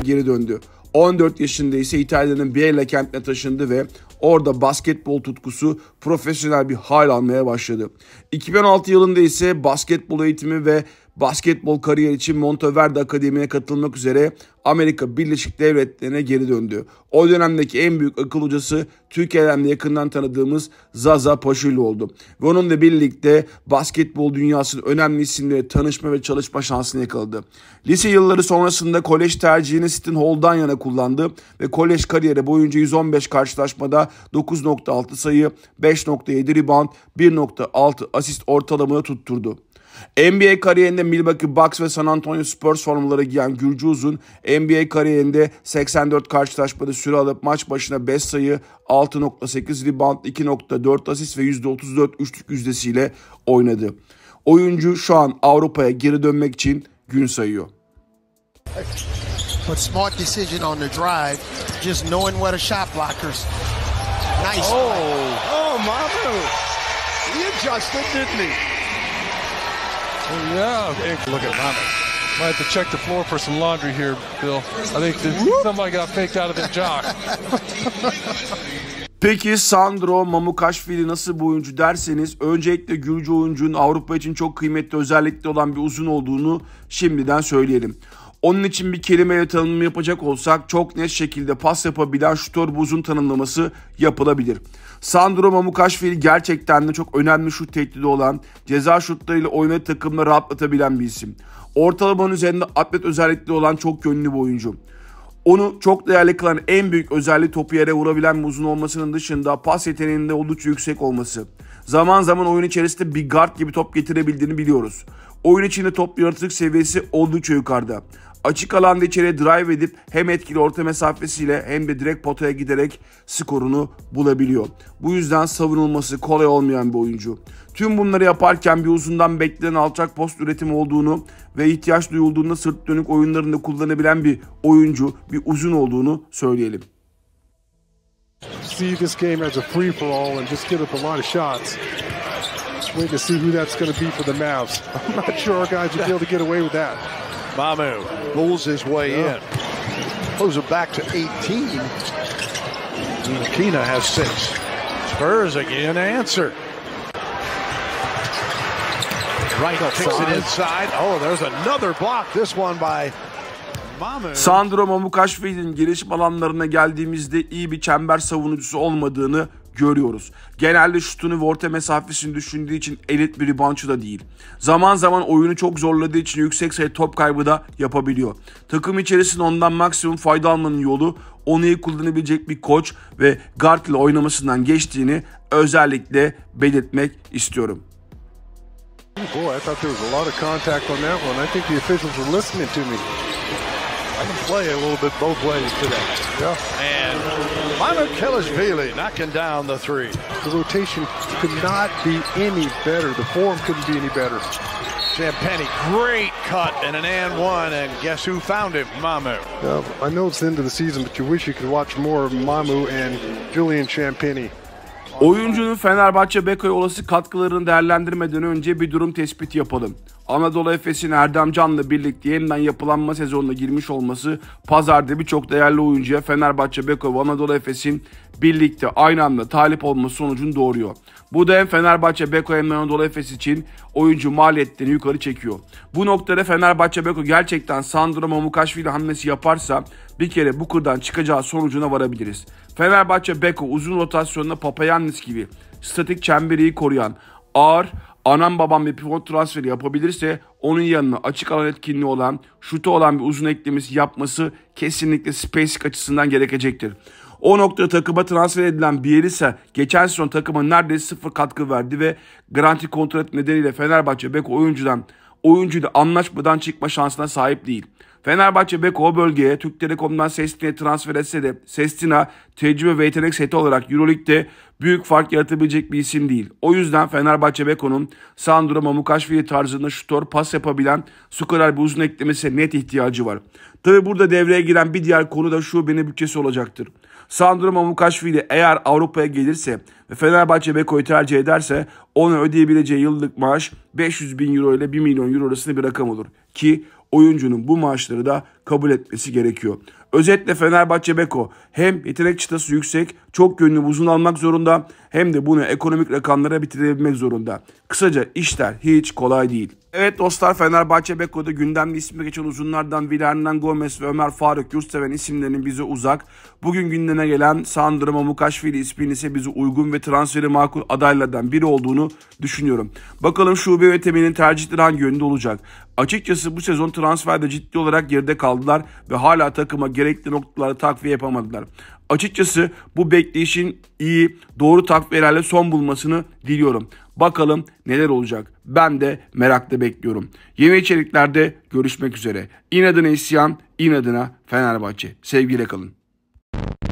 geri döndü. 14 yaşında ise İtalya'nın Biella kentine taşındı ve orada basketbol tutkusu profesyonel bir hal almaya başladı. 2016 yılında ise basketbol eğitimi ve basketbol kariyeri için Monteverde Akademi'ye katılmak üzere Amerika Birleşik Devletleri'ne geri döndü. O dönemdeki en büyük akıl hocası Türkiye'den de yakından tanıdığımız Zaza Paşueli oldu. Ve onunla birlikte basketbol dünyasının önemli isimleriyle tanışma ve çalışma şansını yakaladı. Lise yılları sonrasında kolej tercihini Seton Hall'dan yana kullandı ve kolej kariyeri boyunca 115 karşılaşmada 9.6 sayı, 5.7 rebound, 1.6 asist ortalamada tutturdu. NBA kariyerinde Milwaukee Bucks ve San Antonio Spurs formaları giyen Gürcü Uzun, NBA kariyerinde 84 karşılaşmada süre alıp maç başına 5 sayı, 6.8 rebound, 2.4 asist ve %34 üçlük yüzdesiyle oynadı. Oyuncu şu an Avrupa'ya geri dönmek için gün sayıyor. But smart decision on the drive, just knowing where the shot blockers. Nice. Oh, Mamu. He adjusted, didn't he? Yeah, look at Mamu. Might have to check the floor for some laundry here, Bill. I think somebody got faked out of their jock. Peki Sandro Mamukaşvili nasıl bir oyuncu derseniz, öncelikle Gürcü oyuncunun Avrupa için çok kıymetli özellikle olan bir uzun olduğunu şimdiden söyleyelim. Onun için bir kelimeyle tanımlama yapacak olsak çok net şekilde pas yapabilen şutör bir uzun tanımlaması yapılabilir. Sandro Mamukaşvili gerçekten de çok önemli şut tehdidi olan, ceza şutlarıyla oynadığı takımda rahatlatabilen bir isim. Ortalamanın üzerinde atlet özellikleri olan çok yönlü bir oyuncu. Onu çok değerli kılan en büyük özelliği topu yere vurabilen bir uzun olmasının dışında pas yeteneğinde oldukça yüksek olması. Zaman zaman oyun içerisinde bir guard gibi top getirebildiğini biliyoruz. Oyun içinde top yaratıcılık seviyesi oldukça yukarıda. Açık alanda içeriye drive edip hem etkili orta mesafesiyle hem de direkt potaya giderek skorunu bulabiliyor. Bu yüzden savunulması kolay olmayan bir oyuncu. Tüm bunları yaparken bir uzundan beklenen alçak post üretimi olduğunu ve ihtiyaç duyulduğunda sırt dönük oyunlarında kullanabilen bir oyuncu, bir uzun olduğunu söyleyelim. See this game as a free for all and just get up a lot of shots. Wait to see who that's going to be for the Mavs. I'm not sure our guys will be able to get away with that. Mamu pulls his way in. Moves it back to 18. Kina has 6. Spurs again answer. Right, takes it inside. Oh, there's another block. This one by Mamu. Sandro Mamukaşvili'nin gelişim alanlarına geldiğimizde iyi bir çember savunucusu olmadığını görüyoruz. Genelde şutunu ve orta mesafesini düşündüğü için elit bir reboundçı da değil. Zaman zaman oyunu çok zorladığı için yüksek sayı top kaybı da yapabiliyor. Takım içerisinde ondan maksimum fayda almanın yolu onu iyi kullanabilecek bir koç ve guard ile oynamasından geçtiğini özellikle belirtmek istiyorum. Boy, I thought there was a lot of contact on that one. I think the officials were listening to me. I can play a little bit both ways today. Yeah. And Mamukelashvili knocking down the three. The rotation could not be any better. The form couldn't be any better. Champagny, great cut and an and one, and guess who found him? Mamu. Yeah, I know it's the end of the season, but you wish you could watch more of Mamu and Julian Champagny. Oyuncunun Fenerbahçe Beko'ya olası katkılarını değerlendirmeden önce bir durum tespiti yapalım. Anadolu Efes'in Erdem Can'la birlikte yeniden yapılanma sezonuna girmiş olması pazarda birçok değerli oyuncuya Fenerbahçe Beko ve Anadolu Efes'in birlikte aynı anda talip olması sonucunu doğuruyor. Bu da hem Fenerbahçe Beko hem Anadolu Efes için oyuncu maliyetlerini yukarı çekiyor. Bu noktada Fenerbahçe Beko gerçekten Sandro Mamukaşvili hamlesi yaparsa bir kere bu kırdan çıkacağı sonucuna varabiliriz. Fenerbahçe Beko uzun rotasyonda Papayannis gibi statik çemberiyi koruyan ağır anam babam bir pivot transferi yapabilirse onun yanına açık alan etkinliği olan, şutu olan bir uzun eklemesi yapması kesinlikle SpaceX açısından gerekecektir. O noktada takıma transfer edilen Bielitsa geçen sezon takıma neredeyse 0 katkı verdi ve garanti kontrat nedeniyle Fenerbahçe Beko oyuncuyla anlaşmadan çıkma şansına sahip değil. Fenerbahçe Beko o bölgeye Türk Telekom'dan Sestina'ya transfer etse de Sestina tecrübe ve yetenek seti olarak Euroleague'de büyük fark yaratabilecek bir isim değil. O yüzden Fenerbahçe Beko'nun Sandro Mamukaşvili tarzında şutör pas yapabilen skorer bir uzun eklemesine net ihtiyacı var. Tabi burada devreye giren bir diğer konu da şu benim bütçesi olacaktır. Sandro Mamukaşvili eğer Avrupa'ya gelirse ve Fenerbahçe Beko'yu tercih ederse ona ödeyebileceği yıllık maaş 500 bin euro ile 1 milyon euro arasında bir rakam olur. Ki oyuncunun bu maaşları da kabul etmesi gerekiyor. Özetle Fenerbahçe Beko hem yetenek çıtası yüksek, çok yönlü uzun almak zorunda hem de bunu ekonomik rakamlara bitirebilmek zorunda. Kısaca işler hiç kolay değil. Evet dostlar, Fenerbahçe Beko'da gündemde ismi geçen uzunlardan biri Hernan Gomez ve Ömer Faruk Yurtseven isimlerinin bize uzak. Bugün gündeme gelen Sandro Mamukashvili isminin ise bize uygun ve transferi makul adaylardan biri olduğunu düşünüyorum. Bakalım şube yönetiminin tercihleri hangi yönde olacak? Açıkçası bu sezon transferde ciddi olarak geride kaldılar ve hala takıma gerekli noktalarda takviye yapamadılar. Açıkçası bu bekleyişin iyi, doğru takviyelerle son bulmasını diliyorum. Bakalım neler olacak? Ben de merakla bekliyorum. Yeni içeriklerde görüşmek üzere. İnadına isyan, inadına Fenerbahçe. Sevgiyle kalın.